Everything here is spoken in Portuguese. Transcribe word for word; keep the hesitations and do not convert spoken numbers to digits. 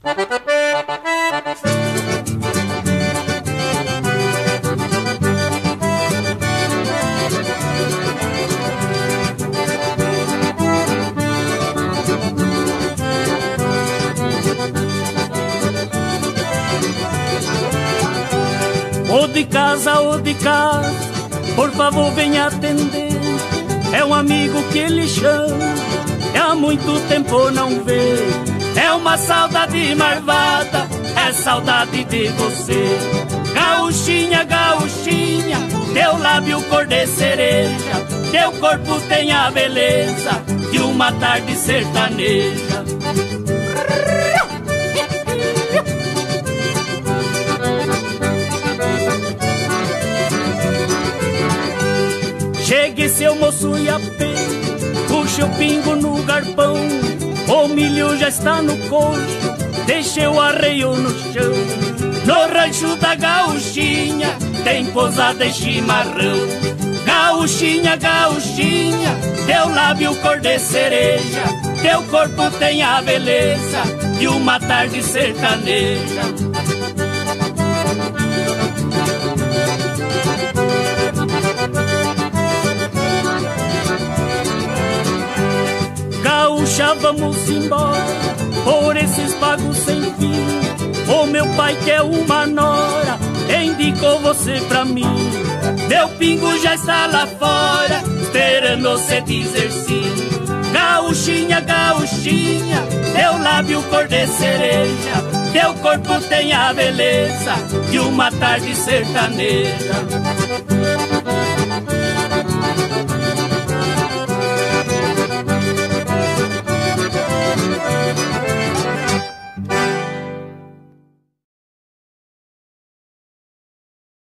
Ô de casa, ô de casa, por favor venha atender. É um amigo que ele chama, é há muito tempo não vê. É uma saudade marvada, é saudade de você. Gauchinha, gauchinha, teu lábio cor de cereja, teu corpo tem a beleza de uma tarde sertaneja. Chegue seu moço e apê, puxe o pingo no garpão. O milho já está no coxo, deixe o arreio no chão. No rancho da gauchinha tem posada e chimarrão. Gauchinha, gauchinha, teu lábio cor de cereja, teu corpo tem a beleza de uma tarde sertaneja. Gaúcha, vamos embora por esses pagos sem fim. O meu pai quer uma nora, indicou você pra mim. Meu pingo já está lá fora, esperando você dizer sim. Gauchinha, gauchinha, teu lábio cor de cereja, teu corpo tem a beleza de uma tarde sertaneja.